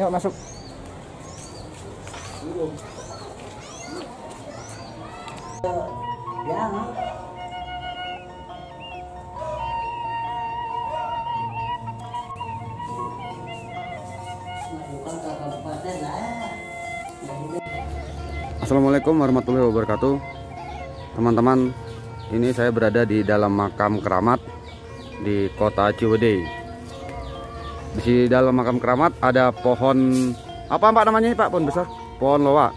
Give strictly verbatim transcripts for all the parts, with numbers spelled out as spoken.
Pak, masuk. Assalamualaikum warahmatullahi wabarakatuh. Teman-teman, ini saya berada di dalam makam keramat di kota Ciwidey. Di dalam makam keramat ada pohon apa Pak namanya Pak? Pohon besar? Pohon loa.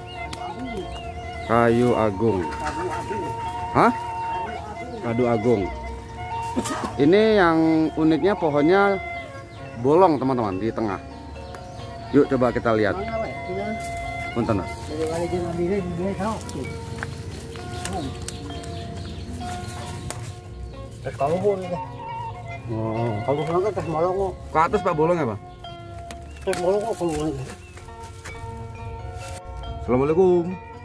Kayu agung. Hah? Kadu agung. Ini yang uniknya pohonnya bolong teman-teman di tengah. Yuk coba kita lihat. Punten. Oh, Kalau sana ke bolong, ke atas Pak bolong ya Pak? ke bolong kok keluar. Assalamualaikum.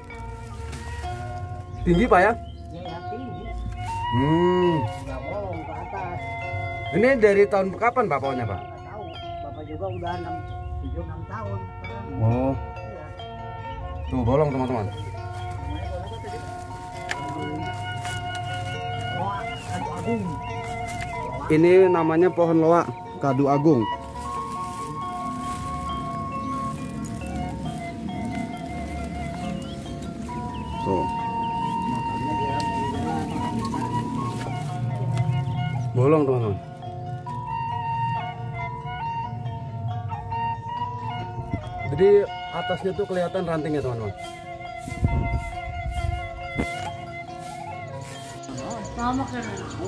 Tinggi Pak ya? Ya, tinggi. Hmm. Enggak bolong ke atas. Ini dari tahun kapan Pak pohonnya Pak? Enggak tahu. Bapak juga udah enam tujuh enam tahun sekarang. Oh. Iya. Tuh bolong teman-teman. Loa Kadu Agung. Ini namanya pohon loa kadu agung. Tuh. Bolong teman-teman. Jadi atasnya tuh kelihatan rantingnya teman-teman. Sama kan.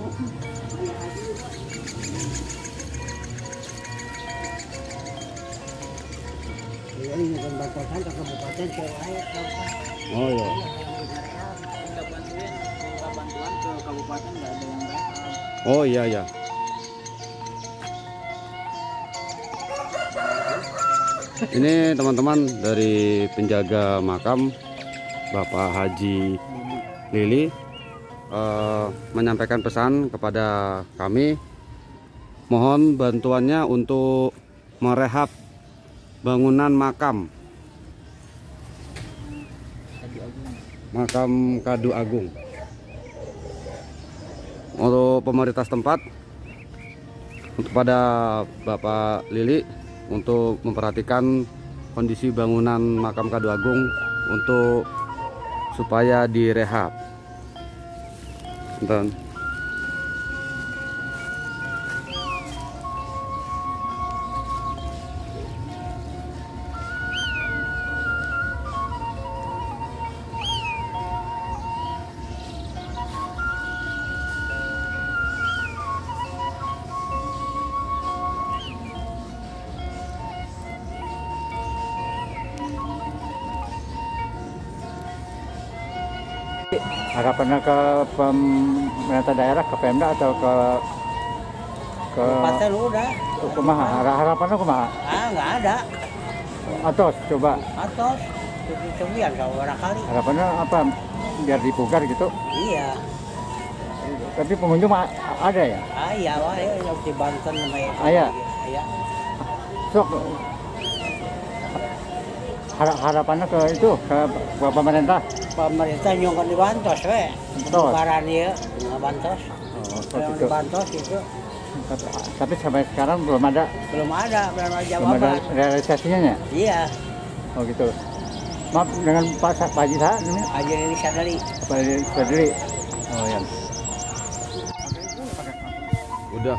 Ini bukan bantuan ke kabupaten ke lain. Oh iya. Kita bantuin, kita bantuan ke kabupaten nggak ada yang rehab. Oh iya ya. Ini teman-teman dari penjaga makam Bapak Haji Lili eh, menyampaikan pesan kepada kami, mohon bantuannya untuk merehab bangunan makam makam Kadu Agung. Untuk pemerintah setempat, untuk pada Bapak Lili untuk memperhatikan kondisi bangunan makam Kadu Agung untuk supaya direhab. Bentar. Harapannya ke pemerintah daerah, ke Pemda atau ke ke Kabupaten udah. ke kumaha? Harapannya kumaha? Ah, nggak ada. Atos coba. Atau cobian kalau barangkali. Harapannya apa? Biar dipugar gitu. Iya. Tapi pengunjung a- ada ya? Ah, iya, wah, ya, yang di Banten namanya. Aya. Iya. Sok har- harapannya ke itu ke, ke pemerintah. Pemerintah nyongkot di Bantos, we. Bantos. Pembukaran dia, nggak Bantos. Oh, sok Yang itu. di Bantos itu Tapi, tapi sampai sekarang belum ada belum ada, belum ada belum ada jawaban. realisasinya ya? Iya. Oh gitu. Maaf dengan Pak Sa- Pak Haji Saha namanya? Aja ini sadari. Pak Haji Sadri. Oh ya. Udah.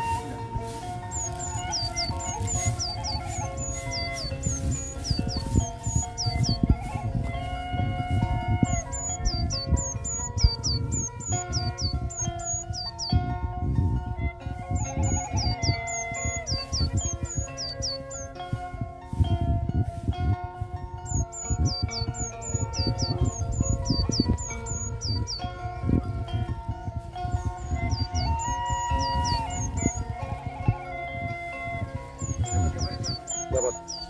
Dapat.